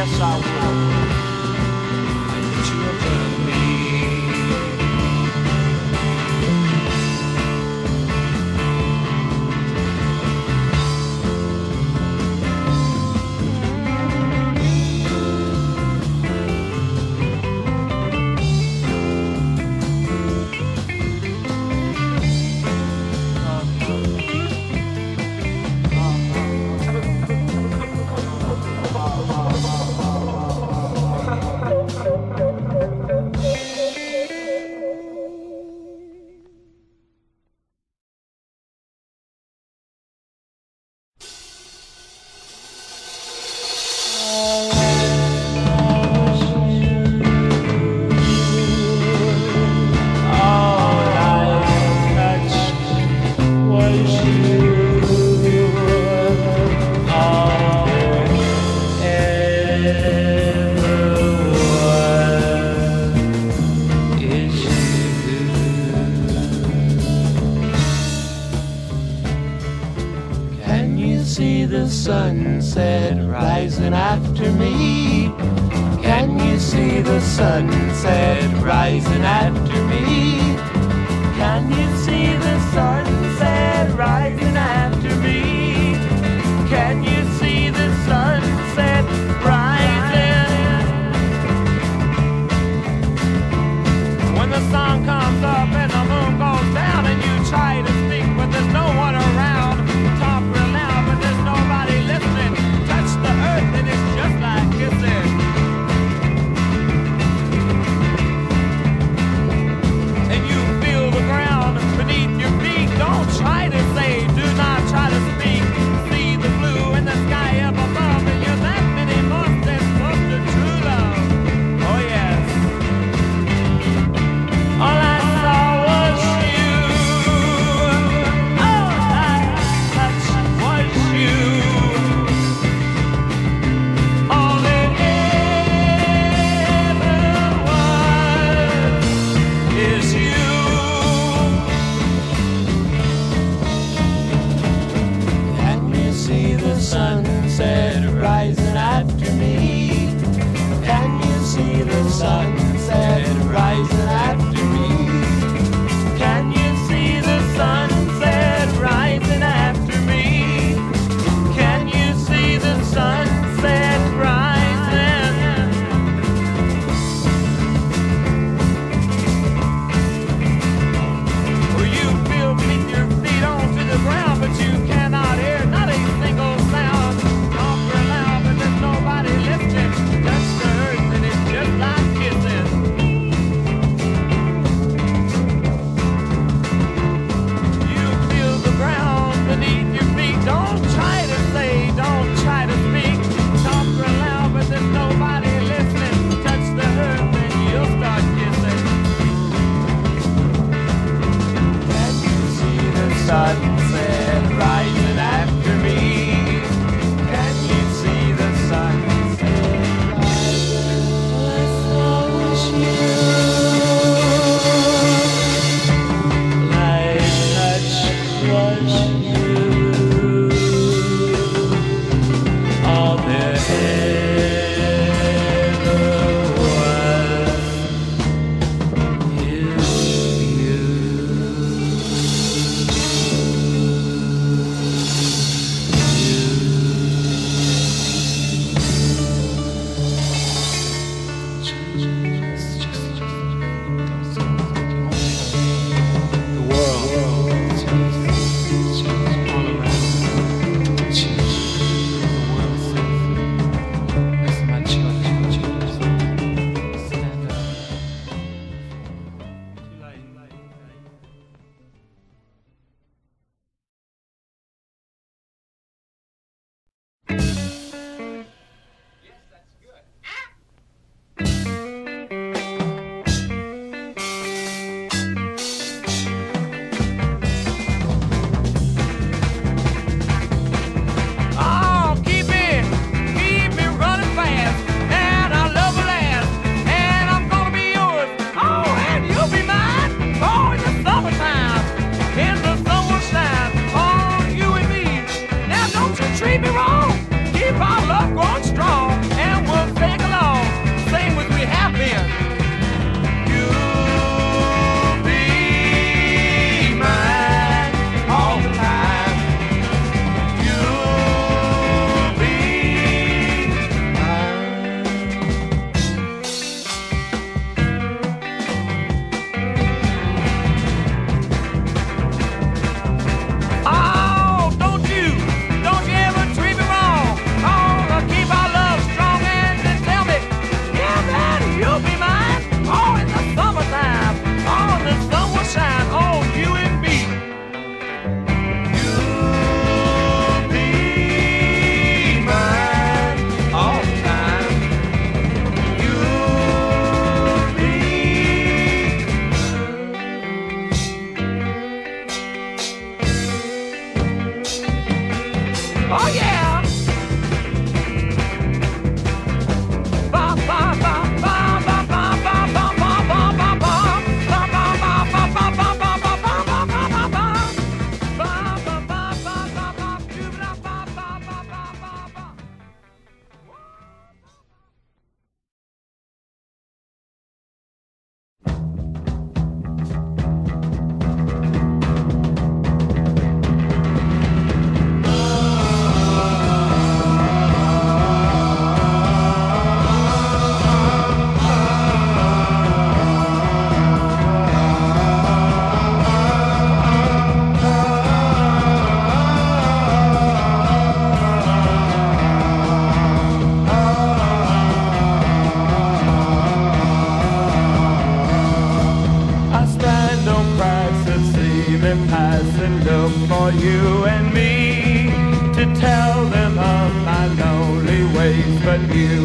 Yes, I will. I put you above me. Sunset rising after me. Can you see the sunset rising after me? Can you see the sunset rising after me? Can you see the sunset rising? When the sun comes up and the moon goes down and you try to speak but there's no one around, talk real loud but there's nobody listening. Touch the earth and it's just like kissing. And you feel the ground beneath your feet. Don't try to say, do not try to speak.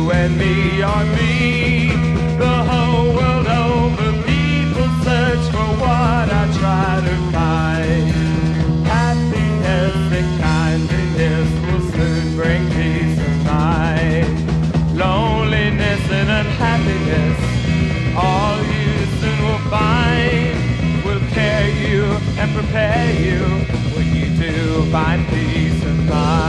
you and me are me. The whole world over, people search for what I try to find. Happiness and kindliness will soon bring peace of mind. Loneliness and unhappiness, all you soon will find, will carry you and prepare you when you do find peace of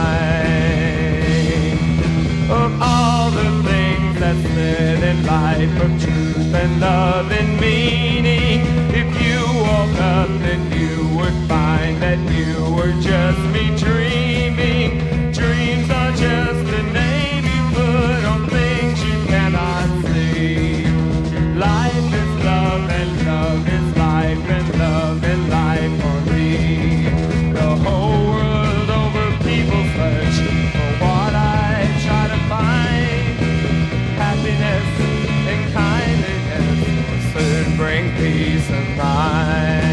mind. Of all the things that's said in life, of truth and love and meaning, if you woke up then you would find that you were just me dreaming. Dreams are just a name you put on things you cannot see. Life is love and love is life and love and life for me. The whole world over, people search for what I try to find. Happiness and kindliness will soon bring peace of mind.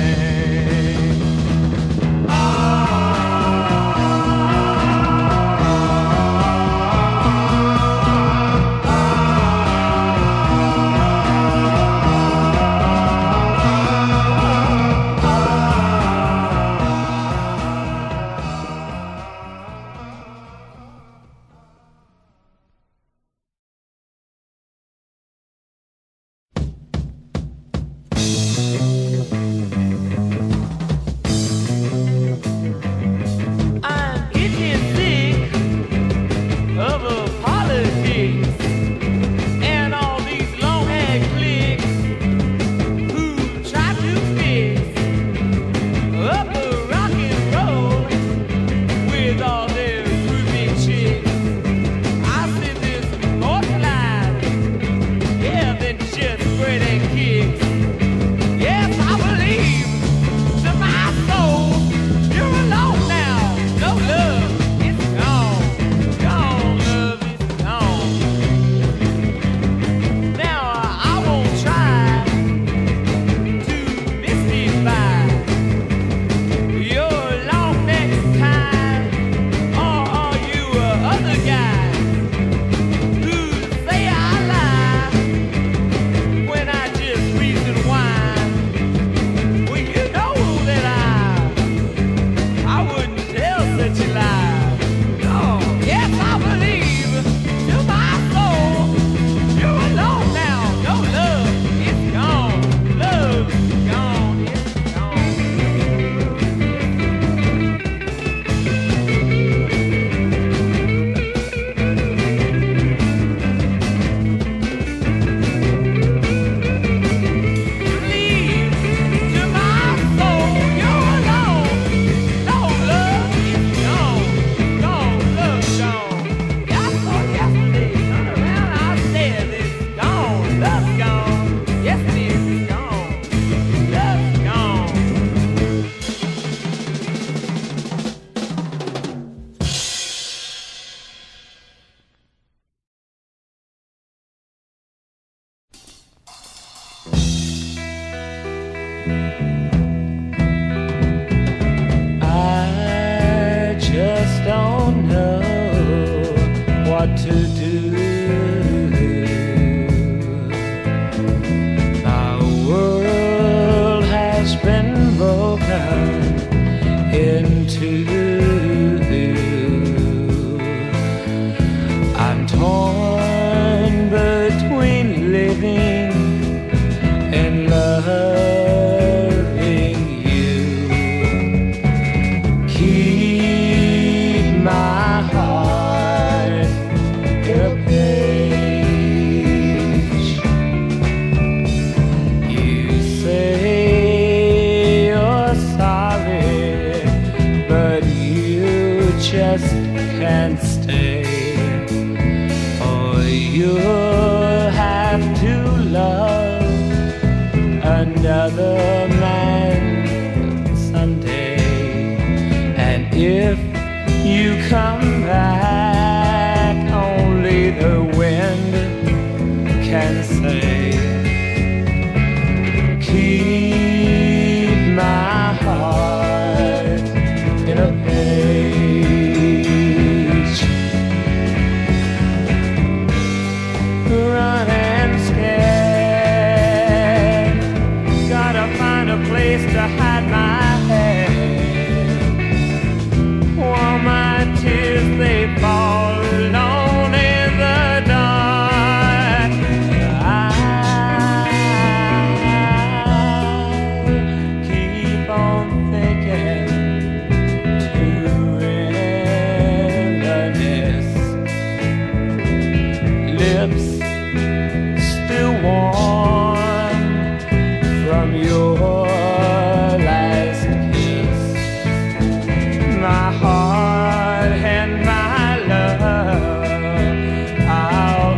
lips still warm from your last kiss. My heart and my love I'll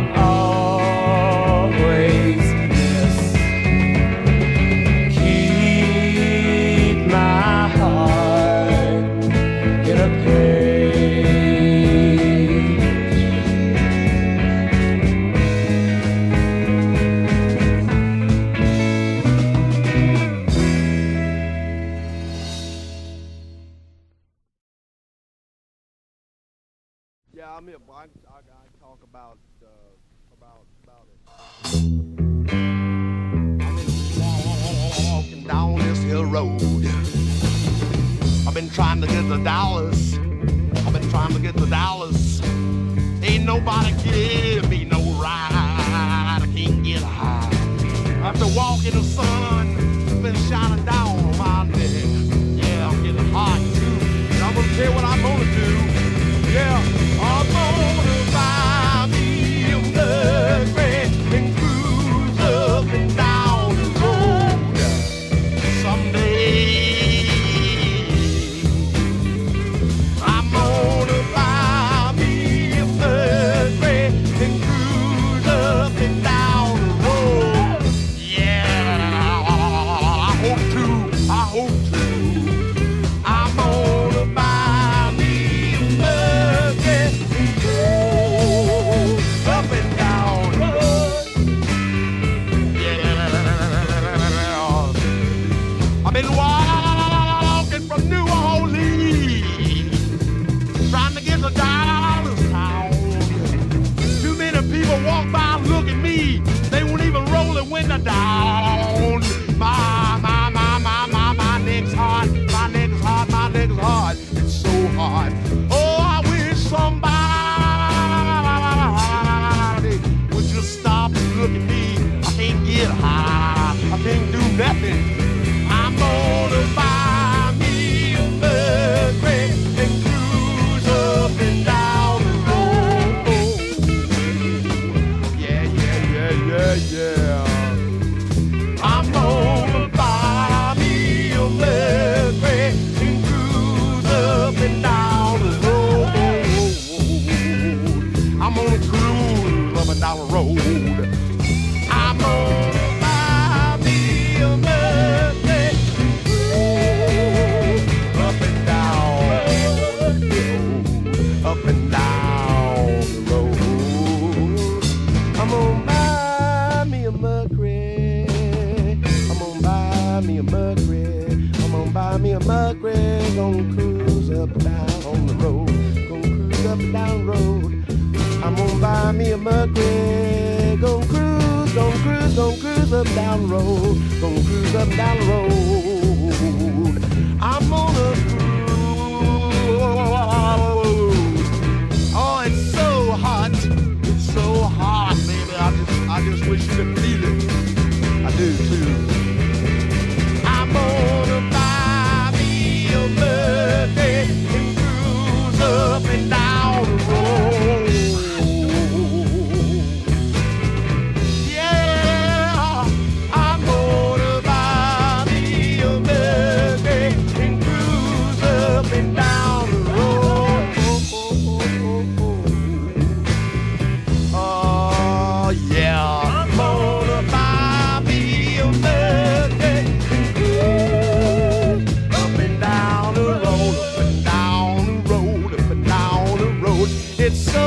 always miss. Keep my heart in a page. Yeah, I'm here, boy. I talk about it. I've been walking down this hill road. I've been trying to get the dollars. Ain't nobody give me no ride. I can't get high. After walking the sun, it's been shining down on my neck. Yeah, I'm getting hot too. And I'm gonna tell you what I'm gonna do. Yeah, I'm gonna buy me a Mercury and cruise up and down the road someday. I'm gonna buy me a Mercury and cruise up and down the road. Yeah, I hope to. I'm gonna buy me a Mercury and cruise up and down the road. Yeah, I've been walking from New Orleans, trying to get to Dallas town. Too many people walk by and look at me. They won't even roll the window down. My neck's hard. My neck's hard. It's so hard. Oh, I wish somebody would just stop and look at me. I can't get high. I can't do nothing. I'm gonna buy me a Mercury and cruise up and down the road. Yeah. I'm gonna buy me a Mercury and cruise up and down the road. I'm gonna cruise up and down the road. I'm gonna buy me a Mercury and cruise up and down the road. Up and down the road. I'm gonna buy me a Mercury. I'm gonna buy me a Mercury. I'm gonna buy me a Mercury. Gonna cruise up and down the road. Gonna cruise up and down the road. I'm gonna buy me a Mercury. Gonna cruise up and down the road. Gonna cruise up and down the road. I'm gonna cruise. Oh, it's so hot. It's so hot, baby. I just wish you could feel it. I do too. I'm gonna buy me a Mercury and cruise up and down the road. Yeah, I'm gonna buy me a Mercury and cruise up and down the road. Oh yeah, I'm gonna buy me a Mercury and cruise up and down the road, up and down the road, up and down the road. It's so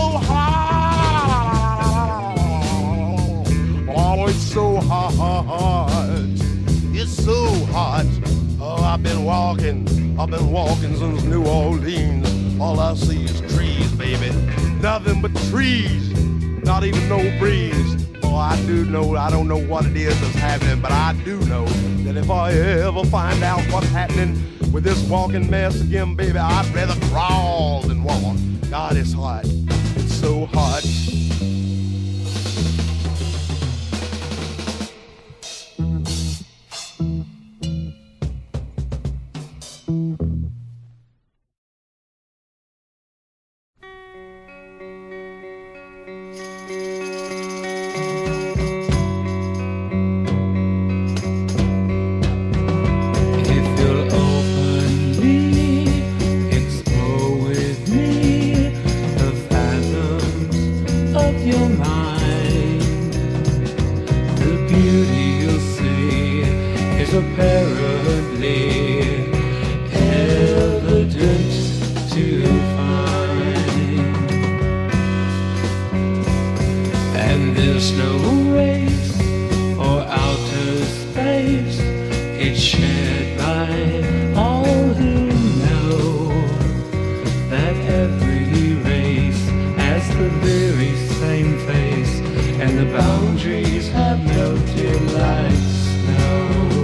hot. Oh, it's so hot. It's so hot. Oh, I've been walking since New Orleans. All I see is trees, baby. Nothing but trees. Not even no breeze. Oh, I don't know what it is that's happening, but I do know that if I ever find out what's happening with this walking mess again, baby, I'd rather crawl than walk. God, it's hot. It's so hot. find. The beauty you'll see is apparently evident to find. And there's no race or outer space, it's shared by all who know that every race has the very same face, and the boundaries have melted like snow.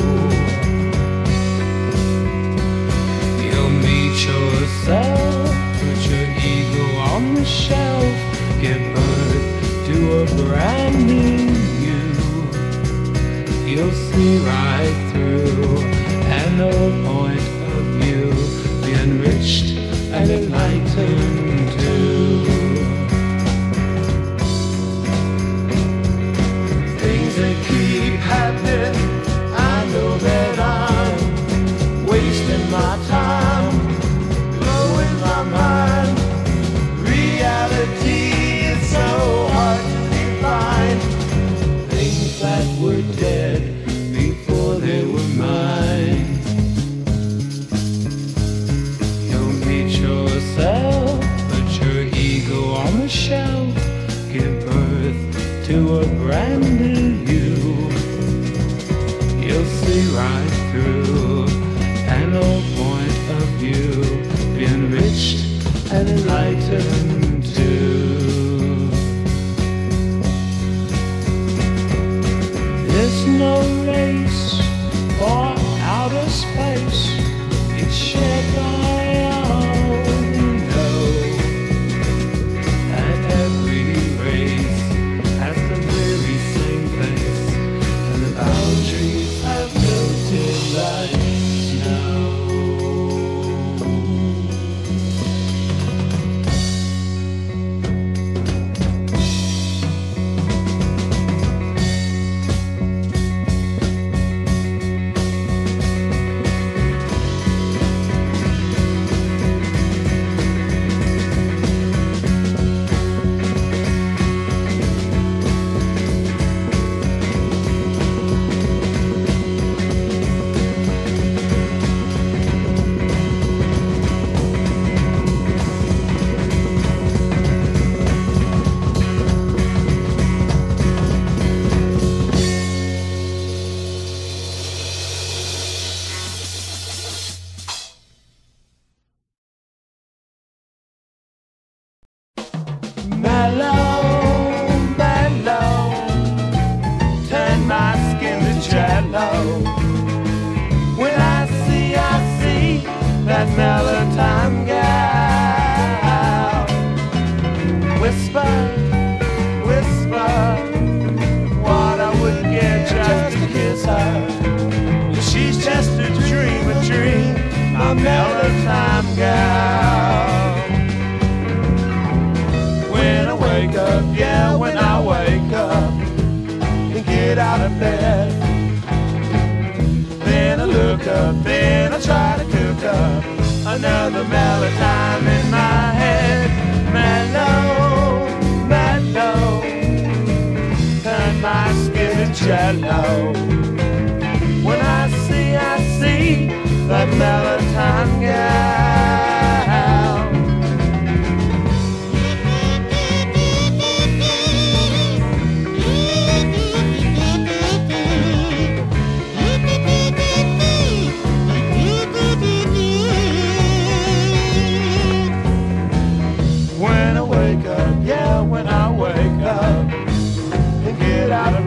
You'll meet yourself, put your ego on the shelf, give birth to a brand new you. You'll see right through and no point of view, be enriched and enlightened too. Things that keep happening, I know that I'm wasting my time, blowing my mind. Reality is so hard to define. Things that were dead before they were mine. You'll meet yourself, put your ego on the shelf, give birth to a brand new you. You'll see right through an old point of view, be enriched and enlightened too. There's no race or outer space, it's shared by all who know that every race has the very same face, and the boundaries have melted like snow. Mellow, mellow, turn my skin to jello. When I see that mellow-time gal. Whisper, whisper, what I would get just to kiss her. She's just a dream, my mellow-time gal. When I wake up, yeah, when I wake up and get out of bed, then I look up, then I try to cook up another mellow time in my head. Mellow, mellow, turn my skin to jello. When I see that mellow time gal. When I wake up, yeah, when I wake up and get out of